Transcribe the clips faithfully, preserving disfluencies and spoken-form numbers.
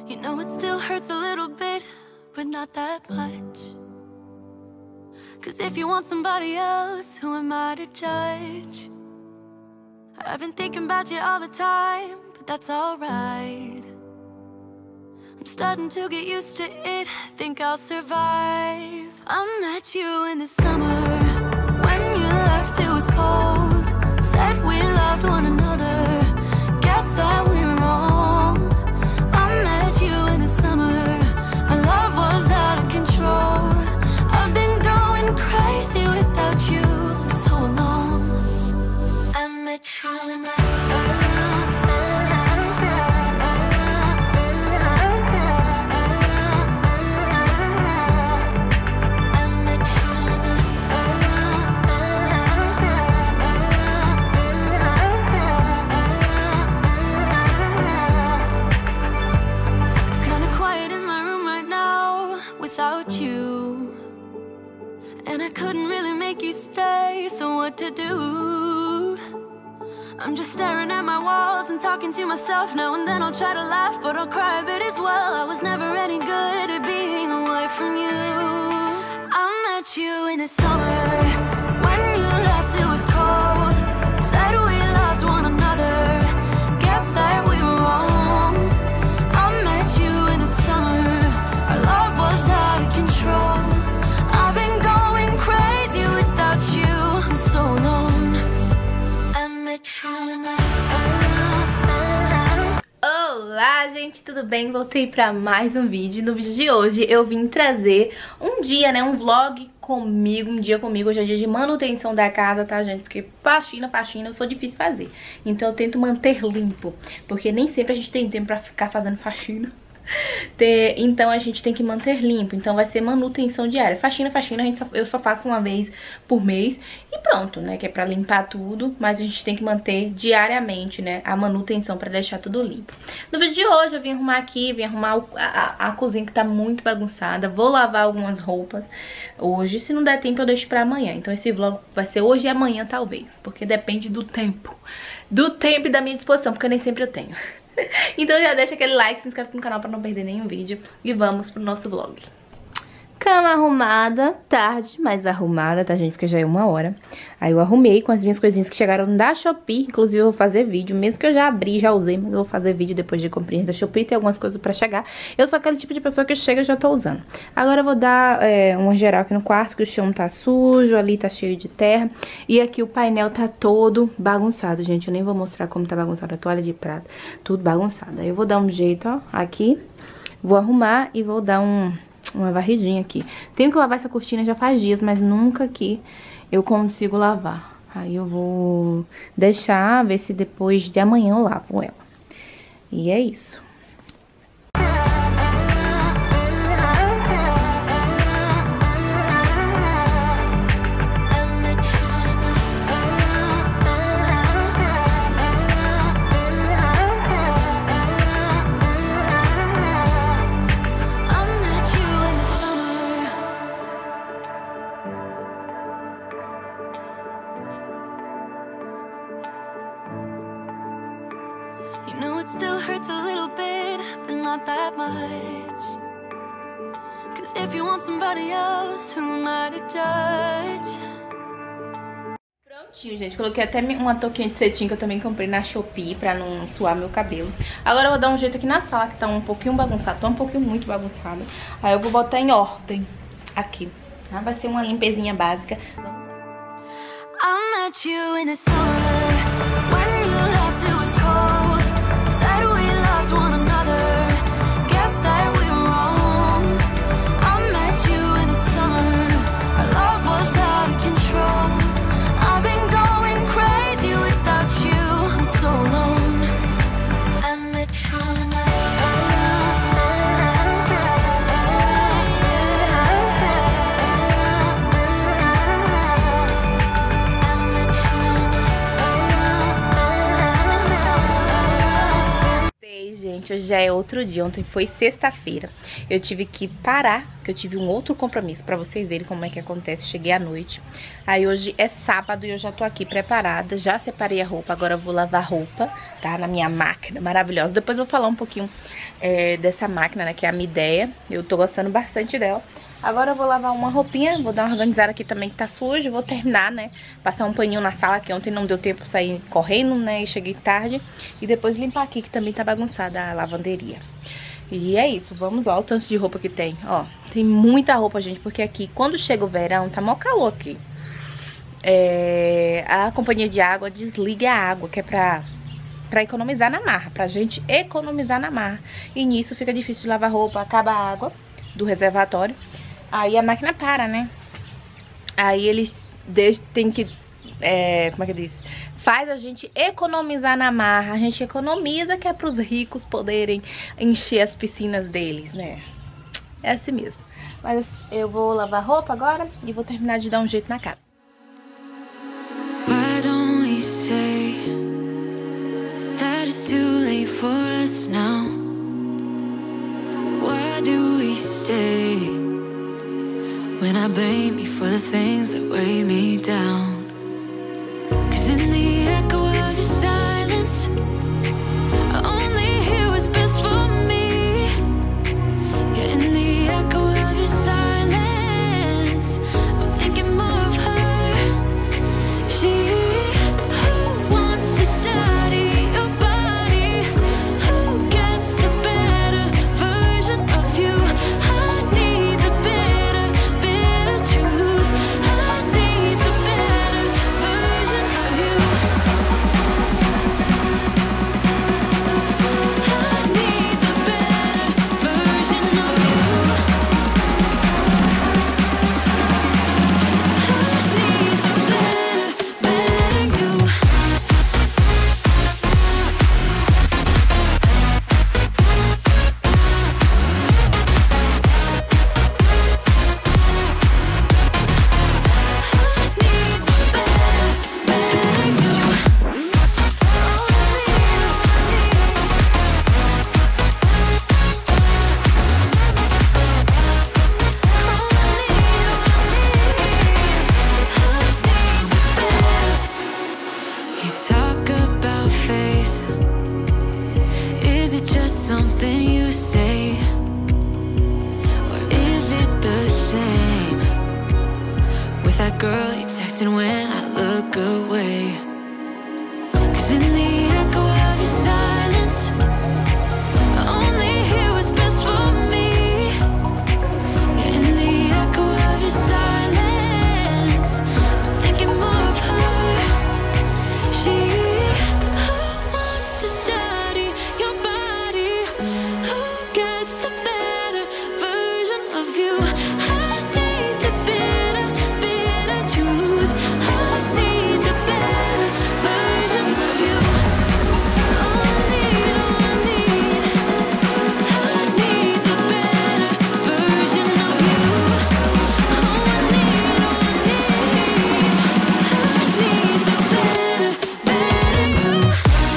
You know it still hurts a little bit, but not that much. Cause if you want somebody else, who am I to judge? I've been thinking about you all the time, but that's alright. I'm starting to get used to it, think I'll survive. I met you in the summer, when you left it was cold. Said we loved one another, guess that we were wrong. I met you in the summer, our love was out of control. I've been going crazy without you, I'm so alone. I met you in the to do. I'm just staring at my walls and talking to myself. Now and then I'll try to laugh, but I'll cry a bit as well. I was never any good at being away from you. I met you in the summer, when you left it was cold. Said we loved one another, guess that we were wrong. I met you in the summer, our love was out of control. I've been going crazy without you, I'm so alone. I met you in the... Olá, gente, tudo bem? Voltei pra mais um vídeo. No vídeo de hoje eu vim trazer um dia, né, um vlog comigo, um dia comigo. Hoje é dia de manutenção da casa, tá, gente? Porque faxina, faxina, eu sou difícil fazer. Então eu tento manter limpo, porque nem sempre a gente tem tempo pra ficar fazendo faxina. Então a gente tem que manter limpo. Então vai ser manutenção diária. Faxina, faxina, a gente só, eu só faço uma vez por mês e pronto, né? Que é pra limpar tudo. Mas a gente tem que manter diariamente, né? A manutenção pra deixar tudo limpo. No vídeo de hoje eu vim arrumar aqui, vim arrumar o, a, a cozinha que tá muito bagunçada. Vou lavar algumas roupas hoje. Se não der tempo eu deixo pra amanhã. Então esse vlog vai ser hoje e amanhã talvez, porque depende do tempo. Do tempo e da minha disposição, porque nem sempre eu tenho. Então já deixa aquele like, se inscreve no canal pra não perder nenhum vídeo. E vamos pro nosso vlog. Cama arrumada, tarde, mas arrumada, tá, gente? Porque já é uma hora. Aí eu arrumei com as minhas coisinhas que chegaram da Shopee. Inclusive eu vou fazer vídeo, mesmo que eu já abri, já usei, mas eu vou fazer vídeo depois de comprinhas da Shopee. Tem algumas coisas pra chegar. Eu sou aquele tipo de pessoa que chega e já tô usando. Agora eu vou dar é, uma geral aqui no quarto, que o chão tá sujo, ali tá cheio de terra. E aqui o painel tá todo bagunçado, gente. Eu nem vou mostrar como tá bagunçado a toalha de prata. Tudo bagunçado. Aí eu vou dar um jeito, ó, aqui. Vou arrumar e vou dar um... uma varridinha aqui. Tenho que lavar essa cortina já faz dias, mas nunca que eu consigo lavar. Aí eu vou deixar, ver se depois de amanhã eu lavo ela. E é isso. You know it still hurts a little bit, but not that much. Cause if you want somebody else, who am I to judge? Prontinho, gente. Coloquei até uma touquinha de cetim que eu também comprei na Shopee pra não suar meu cabelo. Agora eu vou dar um jeito aqui na sala, que tá um pouquinho bagunçado. Tá um pouquinho muito bagunçado. Aí eu vou botar em ordem aqui, tá? Vai ser uma limpezinha básica. I met you in the summer, when you left it was cold. Said we loved one another, guess that we were wrong. I met you in the summer, our love was out of control. I've been going crazy without you, I'm so alone. I met you in the Gente, hoje já é outro dia, ontem foi sexta-feira. Eu tive que parar porque eu tive um outro compromisso, pra vocês verem como é que acontece. Cheguei à noite. Aí hoje é sábado e eu já tô aqui preparada, já separei a roupa, agora eu vou lavar roupa, tá? Na minha máquina maravilhosa. Depois eu vou falar um pouquinho é, dessa máquina, né, que é a Midea. Eu tô gostando bastante dela. Agora eu vou lavar uma roupinha, vou dar uma organizada aqui também que tá sujo, vou terminar, né, passar um paninho na sala, que ontem não deu tempo de sair correndo, né, e cheguei tarde. E depois limpar aqui, que também tá bagunçada a lavanderia. E é isso, vamos lá, o tanto de roupa que tem, ó. Tem muita roupa, gente, porque aqui, quando chega o verão, tá mó calor aqui. É, a companhia de água desliga a água, que é pra... pra economizar na marra, pra gente economizar na marra. E nisso fica difícil de lavar roupa, acaba a água do reservatório. Aí a máquina para, né? Aí eles tem que, é, como é que diz? Faz a gente economizar na marra. A gente economiza que é pros ricos poderem encher as piscinas deles, né? É assim mesmo. Mas eu vou lavar roupa agora e vou terminar de dar um jeito na casa. Why don't we say that it's too late for us now? Why do we stay when I blame you for the things that weigh me down? 'Cause in the echo of your silence, I only hear what's best for me. Yeah, in the echo of your silence, I'm thinking more of her. She who wants to study your body, who gets the better version of you. I need the better, better truth. I need the better version of you. I need the better version of you. I need the better, better you. You talk about faith. Is it just something you say? Or is it the same with that girl you texting when I look away? 'Cause in the echo of your silence, I only hear what's best for me. Yeah, in the echo of your silence, I'm thinking more of her. She who wants to study your body, who gets the better version of you. I need the bitter, bitter truth. I need the better version of you. All I need, all I need. I need the better version of you. All I need, all I need. I need the better, better you.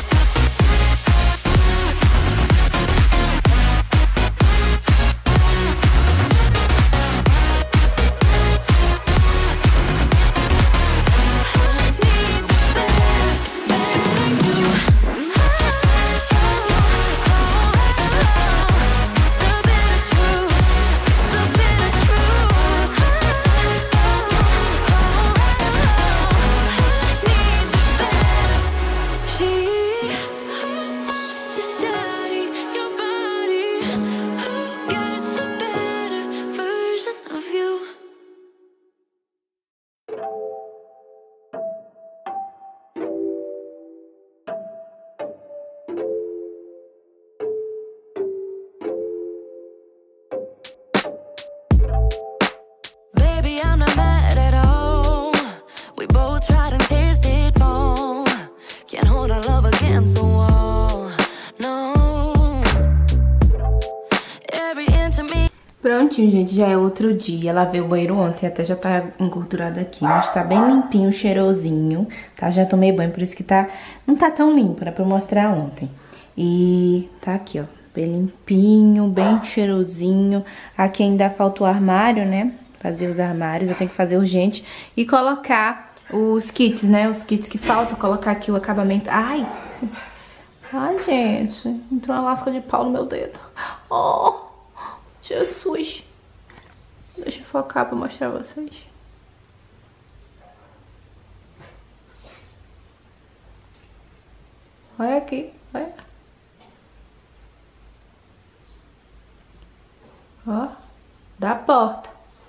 Baby, I'm not mad at all. We both tried and tasted fall. Can't hold our love against the wall. No. Every inch of me. Prontinho, gente, já é outro dia. Lavei o banheiro ontem, até já tá engordurado aqui, mas tá bem limpinho, cheirosinho, tá? Já tomei banho, por isso que tá... não tá tão limpo, né? Pra eu mostrar ontem. E tá aqui, ó. Bem limpinho, bem cheirosinho. Aqui ainda falta o armário, né? Fazer os armários, eu tenho que fazer urgente. E colocar os kits, né? Os kits que faltam, colocar aqui o acabamento. Ai! Ai, gente. Entrou uma lasca de pau no meu dedo. Oh! Jesus! Deixa eu focar pra mostrar pra vocês. Olha aqui, olha. Ó, da porta.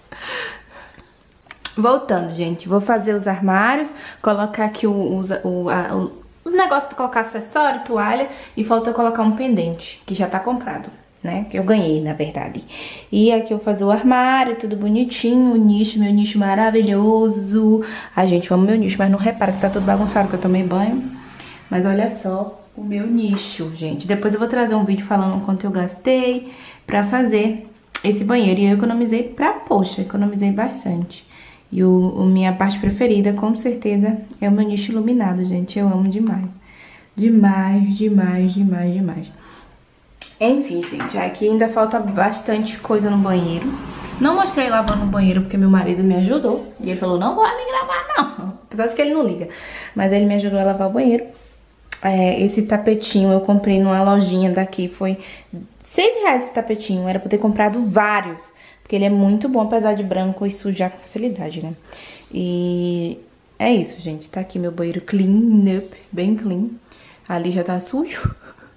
Voltando, gente, vou fazer os armários, colocar aqui o, os, o, a, o, os negócios pra colocar acessório, toalha, e falta colocar um pendente, que já tá comprado, né, que eu ganhei, na verdade. E aqui eu vou fazer o armário, tudo bonitinho, o nicho, meu nicho maravilhoso. A gente ama meu nicho, mas não repara que tá tudo bagunçado, que eu tomei banho. Mas olha só o meu nicho, gente. Depois eu vou trazer um vídeo falando o quanto eu gastei pra fazer esse banheiro. E eu economizei pra, poxa, economizei bastante. E o, o minha parte preferida, com certeza, é o meu nicho iluminado, gente. Eu amo demais. Demais, demais, demais, demais. Enfim, gente, aqui ainda falta bastante coisa no banheiro. Não mostrei lavando o banheiro porque meu marido me ajudou. E ele falou, não vai me gravar, não. Apesar de que ele não liga. Mas ele me ajudou a lavar o banheiro. É, esse tapetinho eu comprei numa lojinha daqui. Foi seis reais esse tapetinho. Era pra ter comprado vários. Porque ele é muito bom, apesar de branco e sujar com facilidade, né? E é isso, gente. Tá aqui meu banheiro clean up, bem clean. Ali já tá sujo.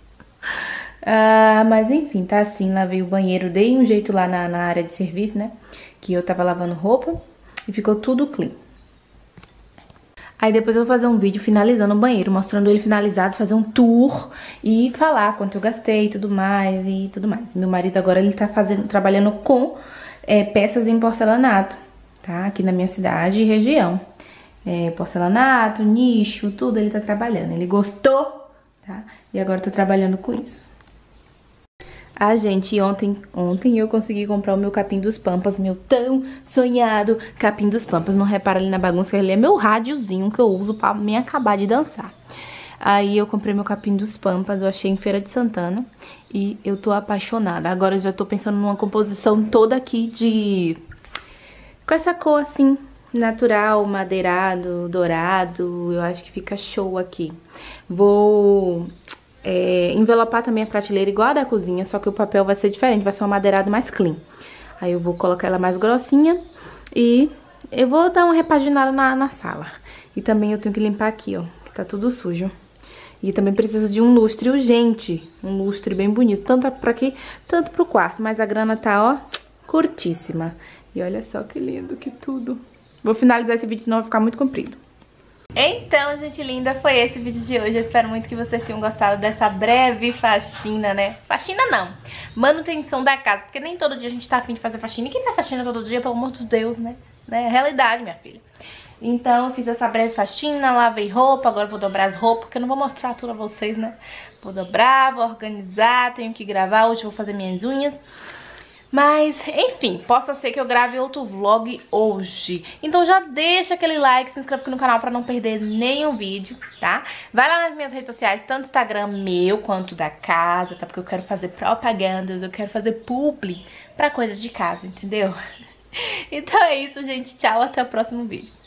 Ah, mas enfim, tá assim, lavei o banheiro, dei um jeito lá na, na área de serviço, né? Que eu tava lavando roupa e ficou tudo clean. Aí depois eu vou fazer um vídeo finalizando o banheiro, mostrando ele finalizado, fazer um tour e falar quanto eu gastei e tudo mais e tudo mais. Meu marido agora, ele tá fazendo, trabalhando com é, peças em porcelanato, tá? Aqui na minha cidade e região. É, porcelanato, nicho, tudo ele tá trabalhando. Ele gostou, tá? E agora tá trabalhando com isso. Ah, gente, ontem, ontem eu consegui comprar o meu capim dos Pampas, meu tão sonhado capim dos Pampas. Não repara ali na bagunça, que ele é meu rádiozinho que eu uso pra me acabar de dançar. Aí eu comprei meu capim dos Pampas, eu achei em Feira de Santana e eu tô apaixonada. Agora eu já tô pensando numa composição toda aqui de... com essa cor assim, natural, madeirado, dourado, eu acho que fica show aqui. Vou... É, envelopar também a prateleira igual a da cozinha, só que o papel vai ser diferente, vai ser um madeirado mais clean. Aí eu vou colocar ela mais grossinha e eu vou dar uma repaginada na, na sala. E também eu tenho que limpar aqui, ó, que tá tudo sujo. E também preciso de um lustre urgente, um lustre bem bonito, tanto pra aqui, tanto pro quarto. Mas a grana tá, ó, curtíssima. E olha só que lindo, que tudo. Vou finalizar esse vídeo, senão vai ficar muito comprido. Então, gente linda, foi esse o vídeo de hoje. Eu espero muito que vocês tenham gostado dessa breve faxina, né? Faxina não, manutenção da casa, porque nem todo dia a gente tá afim de fazer faxina. E quem faz faxina todo dia, pelo amor de Deus, né? É realidade, minha filha. Então, eu fiz essa breve faxina, lavei roupa, agora vou dobrar as roupas, porque eu não vou mostrar tudo a vocês, né? Vou dobrar, vou organizar, tenho que gravar, hoje eu vou fazer minhas unhas. Mas, enfim, possa ser que eu grave outro vlog hoje. Então já deixa aquele like, se inscreve aqui no canal pra não perder nenhum vídeo, tá? Vai lá nas minhas redes sociais, tanto Instagram meu quanto da casa, tá? Porque eu quero fazer propagandas, eu quero fazer publi pra coisas de casa, entendeu? Então é isso, gente. Tchau, até o próximo vídeo.